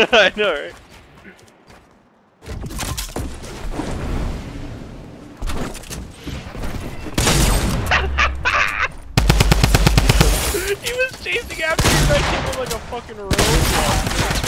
I know, right? He was chasing after me, and I hit him like a fucking robot.